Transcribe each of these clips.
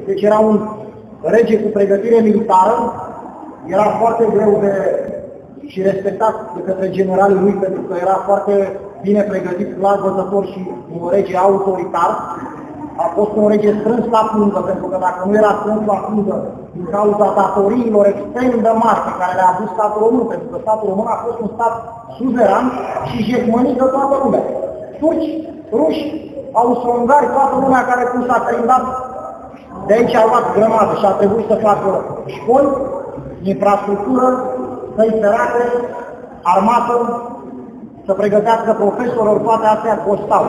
Deci era un rege cu pregătire militară, era foarte greu de și respectat de către generalii lui pentru că era foarte bine pregătit, larg văzător și un rege autoritar. A fost un rege strâns la pungă, pentru că dacă nu era strâns la pungă, din cauza datoriilor extrem de mari pe care le-a avut statul român, pentru că statul român a fost un stat suveran și jecmănit de toată lumea. Turci, ruși, austro-ungari, toată lumea care cum s-a prindat, de aici au luat grămadă și a trebuit să facă școli, infrastructură, căi ferate, armată, să pregătească profesorilor, toate astea costau.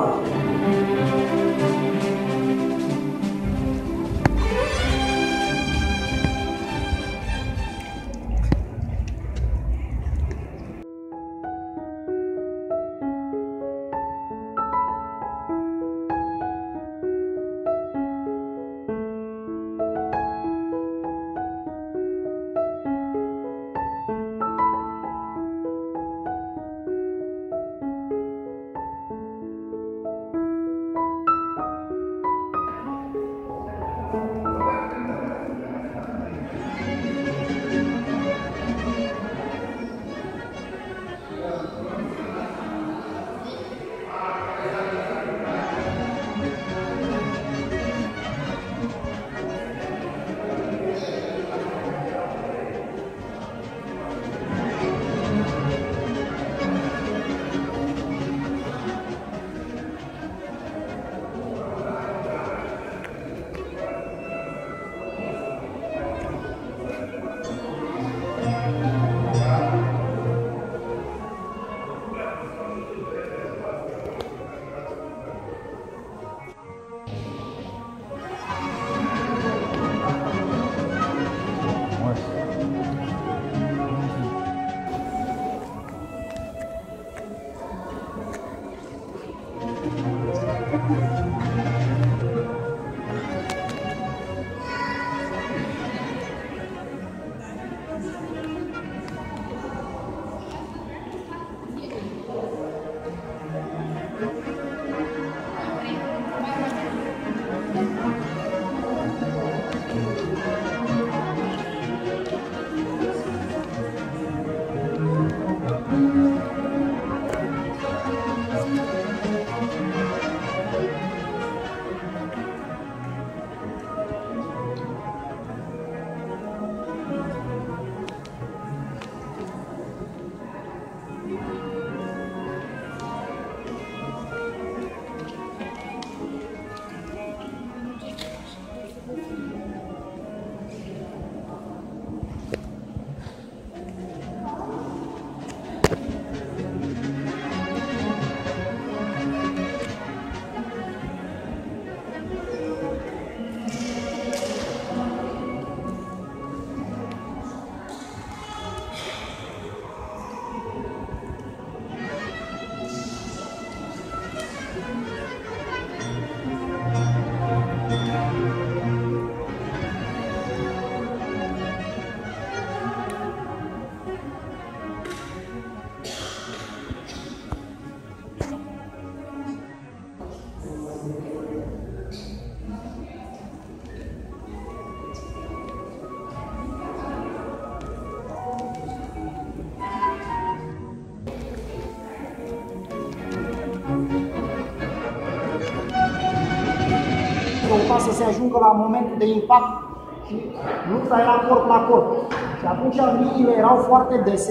Să se ajungă la momentul de impact și lupta era corp la corp. Și atunci liniile erau foarte dese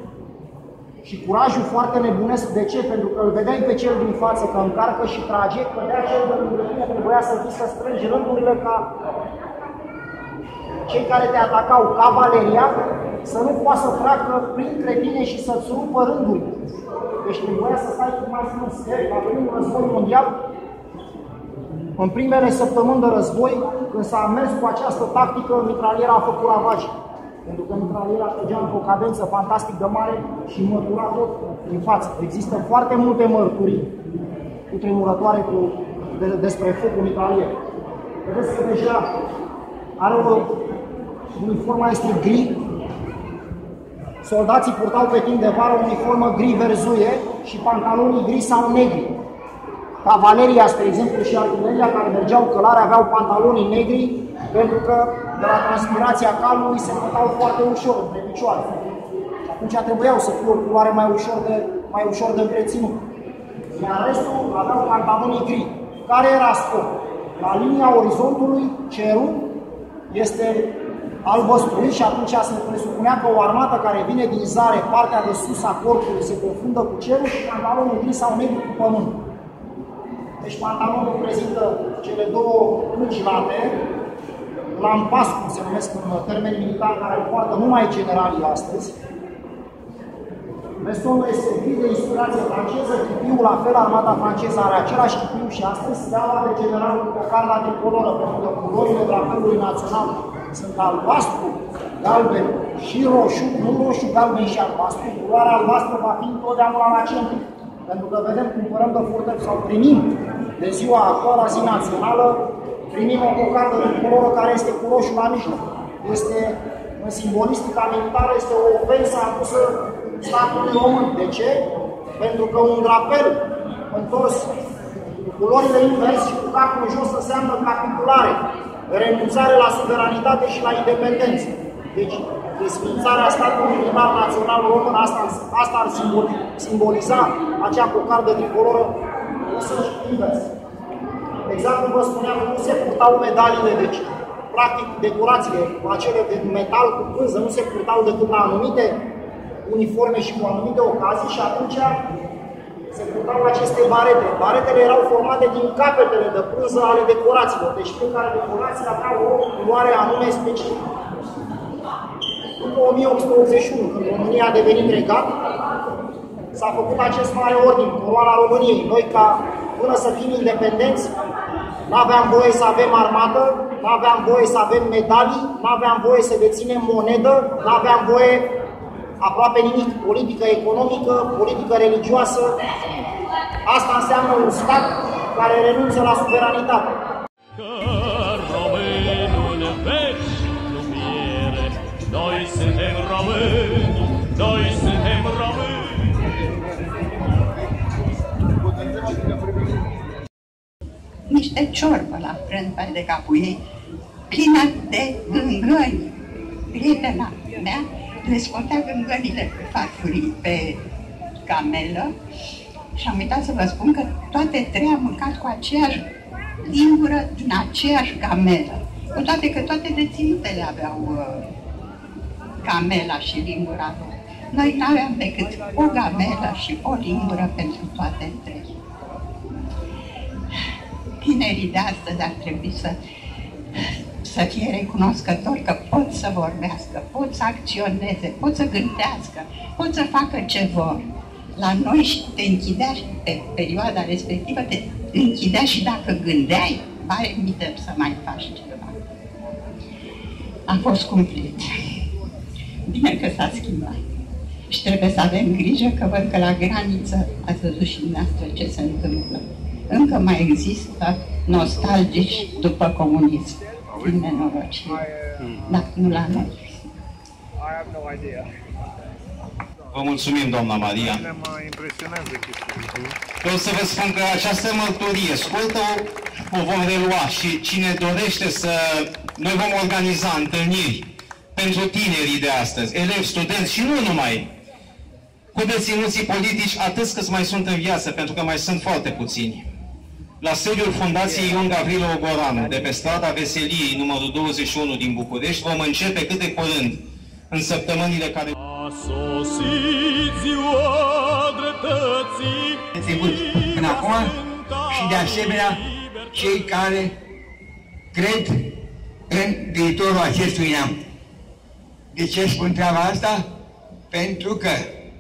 și curajul foarte nebunesc. De ce? Pentru că îl vedeai pe cel din față că încarcă și trage, cădea cel de lângă tine, trebuia să fii să strângi rândurile ca cei care te atacau, cavaleria, să nu poată să treacă printre tine și să-ți rupă rândurile. Deci trebuia să stai cât mai strâns. La primul război mondial, în primele săptămâni de război, când s-a mers cu această tactică, mitraliera a făcut ravage. Pentru că mitraliera trăgea într-o cadență fantastic de mare și mătura tot în față. Există foarte multe mărturii cutremurătoare despre focul mitralier. Vedeți că deja are o uniformă este gri. Soldații purtau pe timp de vară o uniformă gri verzuie și pantalonii gri sau negri. cavaleria, spre exemplu, și artileria care mergeau călare aveau pantaloni negri, pentru că de la transpirația calului se notau foarte ușor între picioare. Atunci trebuiau să fie o culoare mai ușor de întreținut. Iar restul aveau pantaloni gri. Care era scopul? La linia orizontului, cerul este albăstruit și atunci se presupunea că o armată care vine din zare, partea de sus a corpului se confundă cu cerul și pantalonul gri sau negru cu pământ. Deci pantalonul prezintă cele două plugilate, lampas, cum se numesc în termeni militari, care îl poartă numai generalii astăzi. Vestonul este gri de inspirație franceză, chipiul la fel, armata franceză are același chipiu și astăzi, steaua de general cu cocarda tricoloră, pentru că culorile drapelului național sunt albastru, galben și roșu, nu roșu, galben și albastru. Culoarea albastră va fi întotdeauna la centru, pentru că vedem, cumpărăm de foarte sau primim de ziua actuală, zi națională, primim o cocardă tricoloră care este cu roșu la mijloc. Este, în simbolistica militară, este o ofensă adusă statului român. De ce? Pentru că un drapel întors cu culorile invers și cu capul în jos înseamnă capitulare, renunțare la suveranitate și la independență. Deci, desfințarea statului militar național român, asta ar simboliza acea cocardă tricoloră pusă invers. Exact cum vă spuneam, nu se purtau medaliile, deci, practic, decorațiile, acele de metal cu pânză, nu se purtau decât la anumite uniforme și cu anumite ocazii și atunci se purtau aceste barete. Baretele erau formate din capetele de pânză ale decorațiilor, deci fiecare decorație avea o culoare anume specifică. După 1881, când România a devenit regat, s-a făcut acest mare ordin, Coroana României. Noi, până să fim independenți, n-aveam voie să avem armată, n-aveam voie să avem medalii, n-aveam voie să deținem monedă, n-aveam voie aproape nimic, politică economică, politică religioasă. Asta înseamnă un stat care renunță la suveranitate. Că românul veci nu piere, noi suntem români, noi suntem români. Niște ciorbă la frânta de capul ei, plină de gângăni. Prietena mea le scotea gângănile pe farfurii, pe camelă și am uitat să vă spun că toate trei am mâncat cu aceeași lingură din aceeași camelă. Cu toate că toate deținutele aveau camela și lingura lor. Noi nu aveam decât o gamelă și o lingură pentru toate trei. Tinerii de astăzi ar trebui să fie recunoscători că pot să vorbească, pot să acționeze, pot să gândească, pot să facă ce vor. La noi te închidea și pe perioada respectivă, te închidea și dacă gândeai, pare mită să mai faci ceva. A fost cumplit. Bine că s-a schimbat. Și trebuie să avem grijă că văd că la graniță, ați văzut și dumneavoastră ce se întâmplă. Încă mai există nostalgici după comunism. Din nenorocire. Da, nu la noi. Vă mulțumim, doamna Maria. Mă impresionează chestia. Vreau să vă spun că această mărturie scurtă o vom relua și cine dorește să... Noi vom organiza întâlniri pentru tinerii de astăzi, elevi, studenți și nu numai, cu deținuții politici, atât cât mai sunt în viață, pentru că mai sunt foarte puțini. La sediul Fundației Ion Gavrilo Ogoranu, de pe strada Veseliei, numărul 21 din București, vom începe cât de curând, în săptămânile care... A sosit ziua dreptății până acum și de asemenea cei care cred în viitorul acestui neam. De ce spun treaba asta? Pentru că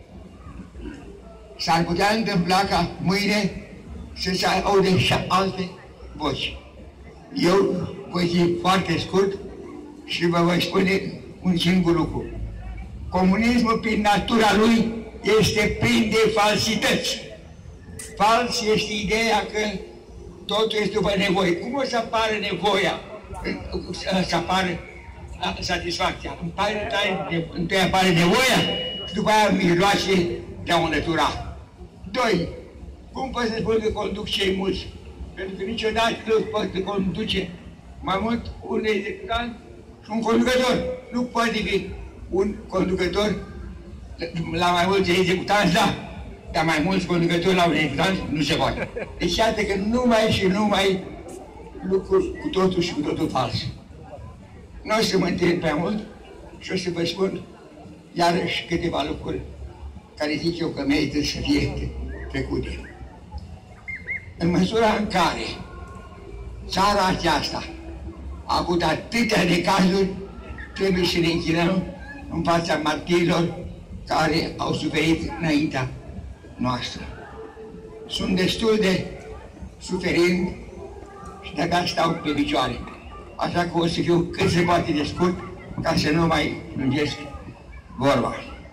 s-ar putea întâmpla ca mâine să se aude și alte voci. Eu voi fi foarte scurt și vă voi spune un singur lucru. Comunismul, prin natura lui, este plin de falsități. Fals este ideea că totul este după nevoie. Cum o să apară nevoia? Să apară satisfacția. Întâi apare nevoia și după aia miroase de a o înlătura. 2. Cum poți să spun că conduc cei mulți? Pentru că niciodată nu poate conduce mai mult un executant și un conducător. Nu poate fi un conducător la mai mulți executanți, da, dar mai mulți conducători la un executant nu se poate. Deci iată că numai și numai lucruri cu totul și cu totul fals. Nu o să mă întreb prea mult și o să vă spun iarăși câteva lucruri care zic eu că merită să fie trecute. În măsura în care țara aceasta a avut atâtea de cazuri, trebuie să ne închinăm în fața martirilor care au suferit înaintea noastră. Sunt destul de suferind și de-abia stau pe picioare. Așa că o să fiu cât se poate de scurt ca să nu mai lungesc vorba.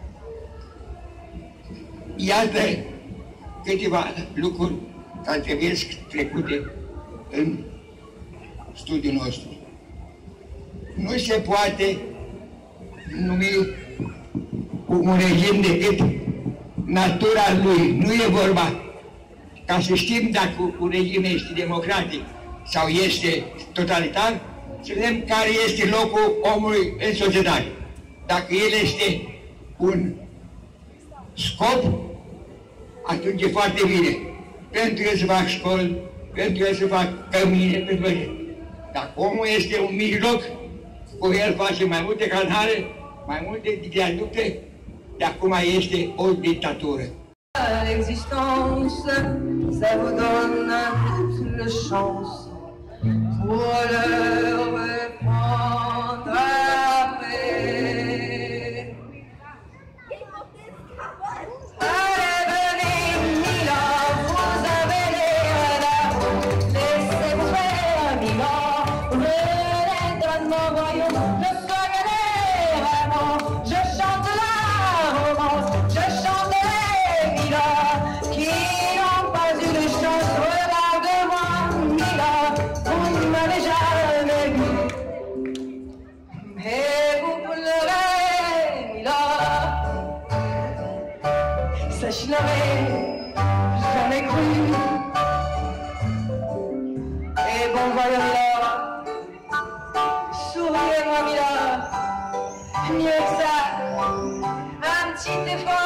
Iată câteva lucruri care trebuie trecute în studiul nostru. Nu se poate numi un regim decât natura lui. Nu e vorba ca să știm dacă un regim este democratic sau este totalitar, să vedem care este locul omului în societate. Dacă el este un scop, atunci e foarte bine. Pentru el să fac școli, pentru el să fac cămine, pentru el. Dacă omul este un mijloc, cu el face mai multe canale, mai multe viaducte, de acum este o dictatură. L'existence, ça vous donne toute la chance pour leur reprendre la paix. Allez, venez, Mila, vous avez l'air là, laissez-vous faire, Mila, venez dans mon royaume, je soigne les rameaux, je chante la romance, je chante les Mila, qui n'ont pas eu de chance, regarde-moi, Mila, vous ne m'avez jamais vu, mais vous pleurez, Mila. Ça je n'avais jamais cru. Et bon voilà Mila, souriez-moi Mila, mieux que ça, un petit effort.